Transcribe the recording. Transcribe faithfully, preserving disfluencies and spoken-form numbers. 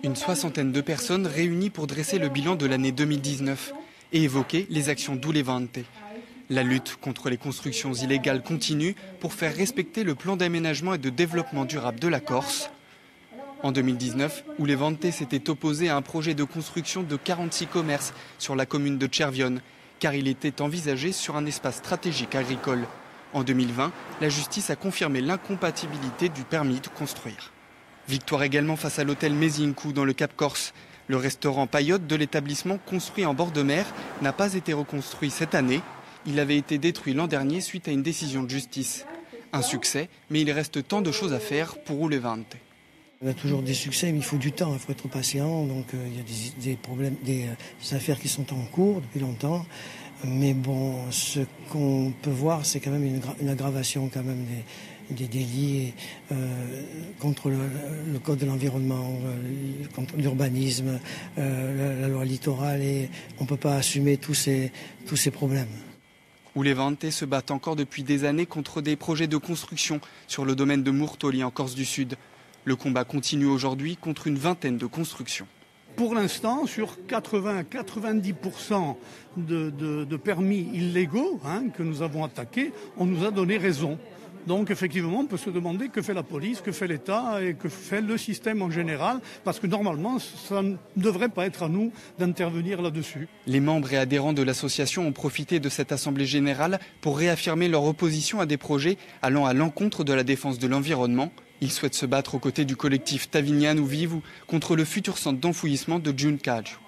Une soixantaine de personnes réunies pour dresser le bilan de l'année deux mille dix-neuf et évoquer les actions d'Oulevante. La lutte contre les constructions illégales continue pour faire respecter le plan d'aménagement et de développement durable de la Corse. En deux mille dix-neuf, Oulevante s'était opposé à un projet de construction de quarante-six commerces sur la commune de Cervione, car il était envisagé sur un espace stratégique agricole. En deux mille vingt, la justice a confirmé l'incompatibilité du permis de construire. Victoire également face à l'hôtel Mezinkou dans le Cap Corse. Le restaurant paillote de l'établissement, construit en bord de mer, n'a pas été reconstruit cette année. Il avait été détruit l'an dernier suite à une décision de justice. Un succès, mais il reste tant de choses à faire pour Oulevante. On a toujours des succès, mais il faut du temps, il faut être patient. Donc euh, il y a des, des problèmes, des, des affaires qui sont en cours depuis longtemps. Mais bon, ce qu'on peut voir, c'est quand même une, une aggravation quand même des, des délits euh, contre le, le code de l'environnement, euh, contre l'urbanisme, euh, la, la loi littorale, et on ne peut pas assumer tous ces, tous ces problèmes. Oulevante se bat encore depuis des années contre des projets de construction sur le domaine de Murtoli en Corse du Sud. Le combat continue aujourd'hui contre une vingtaine de constructions. Pour l'instant, sur quatre-vingts à quatre-vingt-dix pour cent de, de, de permis illégaux hein, que nous avons attaqués, on nous a donné raison. Donc effectivement, on peut se demander que fait la police, que fait l'État et que fait le système en général, parce que normalement, ça ne devrait pas être à nous d'intervenir là-dessus. Les membres et adhérents de l'association ont profité de cette assemblée générale pour réaffirmer leur opposition à des projets allant à l'encontre de la défense de l'environnement. Ils souhaitent se battre aux côtés du collectif Tavignane ou Vive contre le futur centre d'enfouissement de Giuncagio.